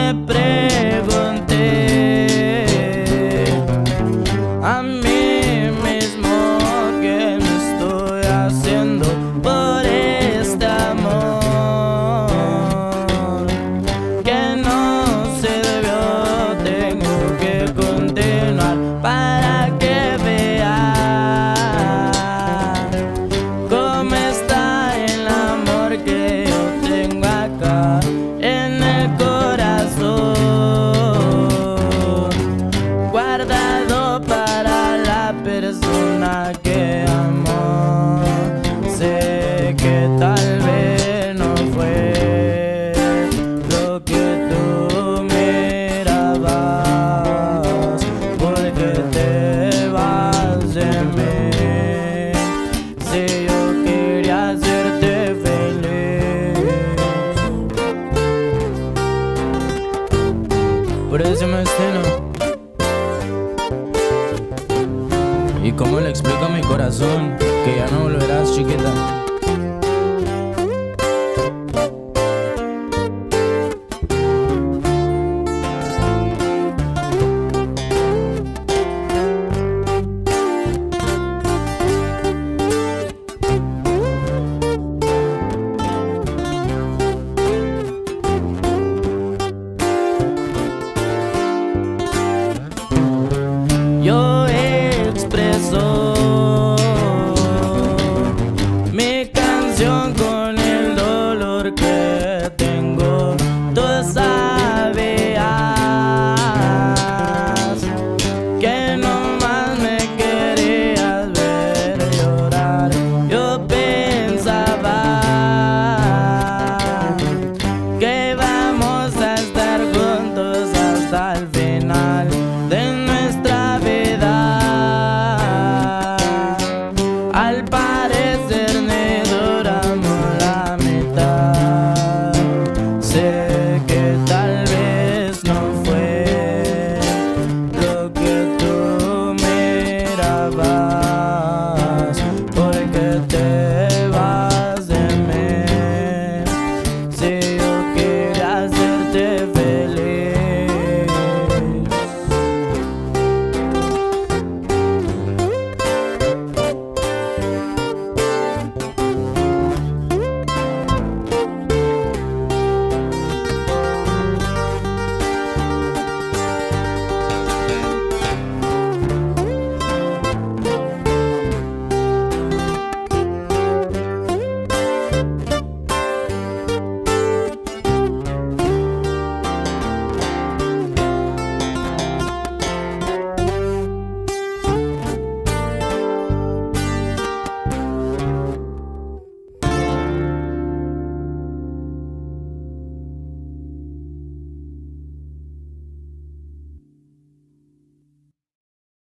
me pregunté a mí mismo qué me estoy haciendo por este amor que no sirvió. Tengo que continuar para que vea cómo está el amor que yo tengo acá en el corazón, guardado para la persona que amo. Sé que tal vez no fue lo que tú mirabas, porque te vas de mí. Si yo quería hacerte feliz, por eso me destino. ¿Y cómo le explico a mi corazón que ya no volverás, chiquita?